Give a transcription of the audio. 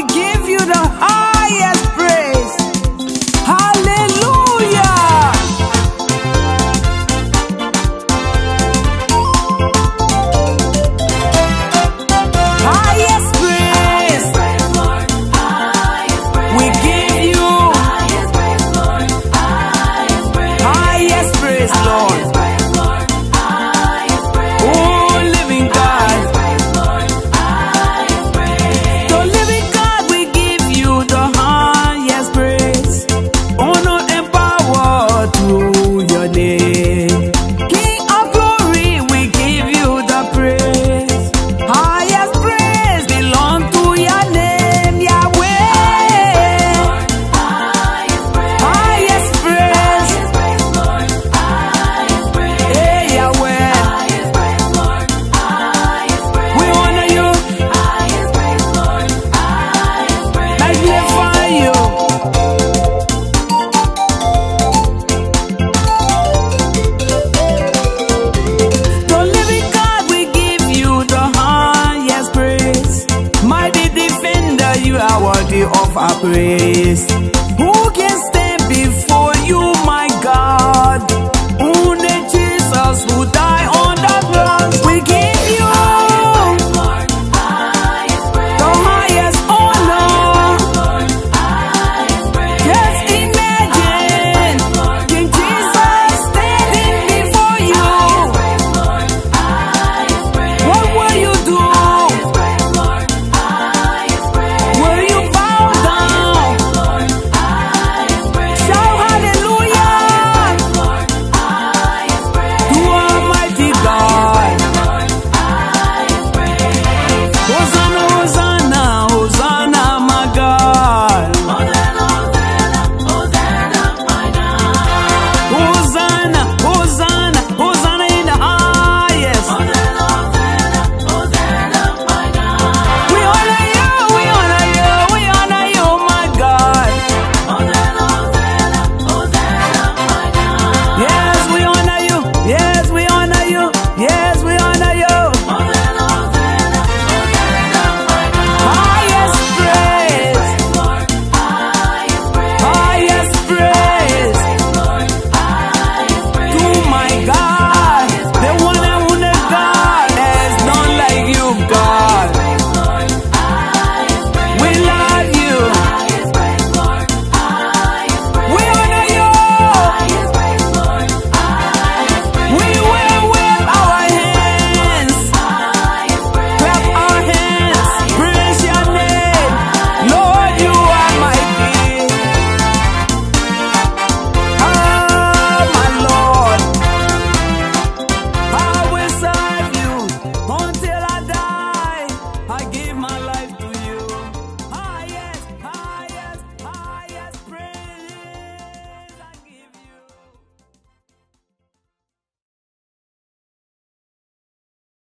we give you the highest praise. Hallelujah. Highest praise. We give you highest praise, Lord. Oh, living God. The living God, we give you the highest praise. Honor and power to your name. King of glory, we give you the praise. Highest praise belong to your name, Yahweh. Highest praise. Hey, Yahweh. We honor you. Magnify you. The living God, we give you the highest praise. Mighty defender, you are worthy of our praise.